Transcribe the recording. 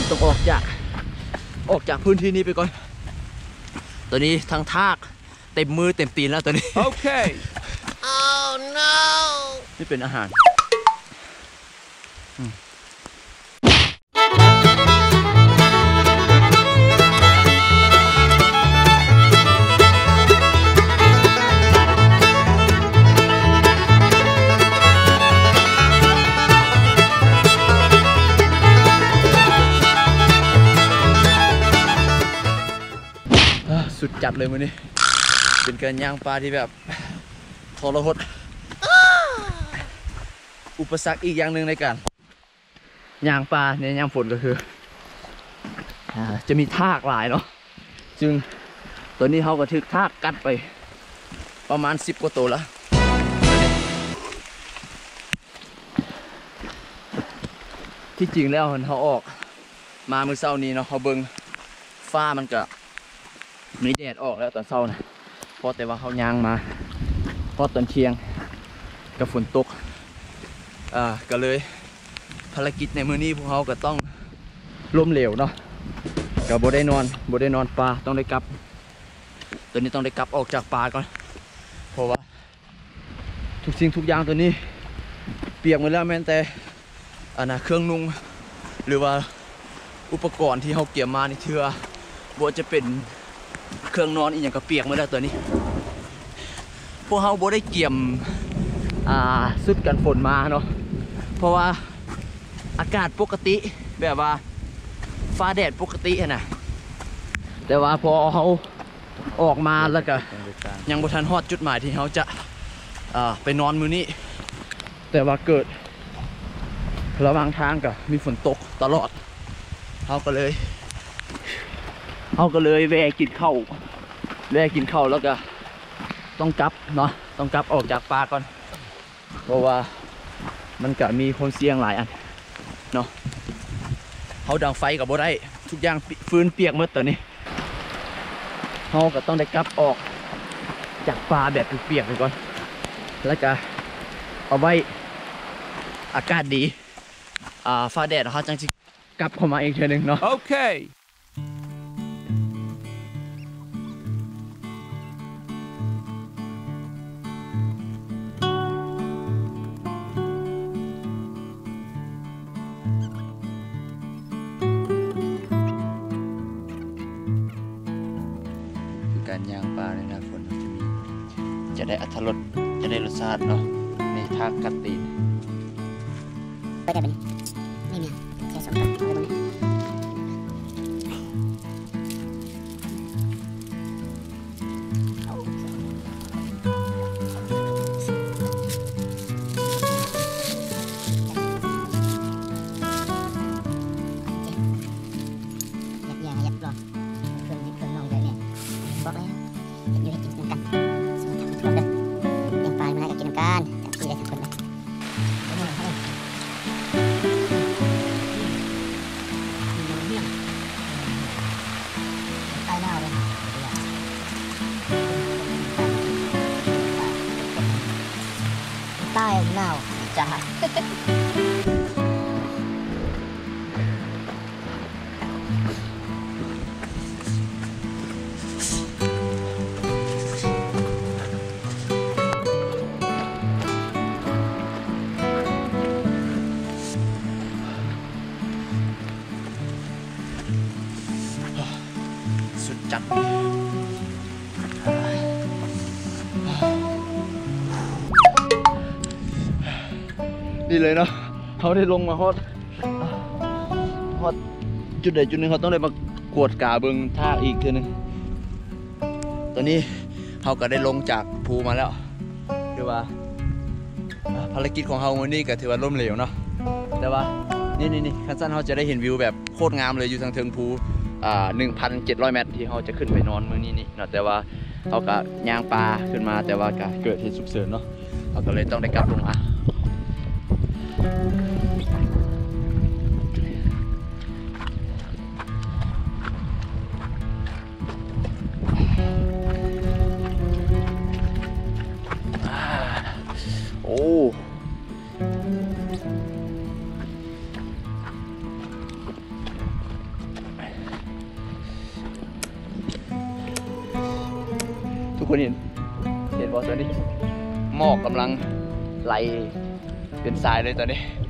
ต้องออกจากพื้นที่นี้ไปก่อนตอนนี้ทั้งทากเต็มมือเต็มตีนแล้วตอนนี้โอเค oh no นี่เป็นอาหารสุดจัดเลยมื้อนี้เป็นการย่างปลาที่แบบทรหดอุปสรรคอีกอย่างหนึ่งในการย่างปลาในย่างฝนก็คือจะมีทากหลายเนาะจึงตัวนี้เขาก็ถึกทากกัดไปประมาณ10 กว่าตัวแล้วที่จริงแล้วเขาออกมามื้อเช้านี้เนาะเขาเบิ่งฟ้ามันก็มีแดดออกแล้วตอนเช้านะเพราะแต่ว่าเขาย่างมาเพราะตอนเที่ยงกับฝนตกก็เลยภารกิจในมื้อนี้พวกเขาก็ต้องล้มเหลวเนาะก็บ่ได้นอนปลาต้องได้กลับตัวนี้ต้องได้กลับออกจากปลาก่อนเพราะว่าทุกสิ่งทุกอย่างตัวนี้เปียกหมดแล้วแม้แต่เครื่องนุ่งหรือว่าอุปกรณ์ที่เขาเก็บมาในเทือบ่จะเป็นเครื่องนอนอีกอย่างก็เปียกหมดแล้วตัวนี้พวกเขาบ่ได้เกี่ยมชุดกันฝนมาเนาะเพราะว่าอากาศปกติแบบว่าฟ้าแดดปกตินะแต่ว่าพอเขาออกมาแล้วก็ยังบ่ทันฮอดจุดหมายที่เขาจะไปนอนมื้อนี้แต่ว่าเกิดระหว่างทางก็มีฝนตกตลอดเขาก็เลยแวะกินข้าวแล้วก็ต้องกลับเนาะต้องกลับออกจากป่าก่อนเพราะว่ามันก็มีคนเสี่ยงหลายอันเนาะเขาดังไฟกับบ่ได้ทุกอย่างฟืนเปียกหมดตอนนี้เขาก็ต้องได้กลับออกจากป่าแบบเปียกๆไปก่อนแล้วก็เอาไว้อากาศดีฟ้าแดดเขาจังสิกลับเข้ามาอีกเทื่อนึงเนาะโอเคการย่างปลาในหน้าฝนจะได้อรรถรสจะได้รสชาติเนาะในทางกัดตีนไปได้ไหมนี่เนี่ยแค่สองตัวเอาไปบอกแล้วอยู่ให้กินกันสมุนไพรทุกคนเลยเลี้ยงปลามาให้กินกันจับที่ได้ทุกคนเลยใต้หน้าเลยใต้หน้าจ้าจัดนี่เลยเนาะเขาได้ลงมาฮอดจุดใดจุดหนึ่งเขาต้องได้มากวดกาเบิงท่าอีกทีนึงตอนนี้เขาก็ได้ลงจากภูมาแล้วคือว่าภารกิจของเขาวันนี้ก็ถือว่าล้มเหลวเนาะแต่ว่านี่ขั้นสั้นเขาจะได้เห็นวิวแบบโคตรงามเลยอยู่ทางเทิงภู1,700 เมตรที่เขาจะขึ้นไปนอนมื้อนี้นี่เนาะแต่ว่าเขาก็ย่างปลาขึ้นมาแต่ว่าก็เกิดเหตุฉุกเฉินเนาะเขาก็เลยต้องได้กลับลงโอ้ทุกคนเห็นบอสตัวนี้หมอกกำลังไหลเป็นสายเลยตอนนี้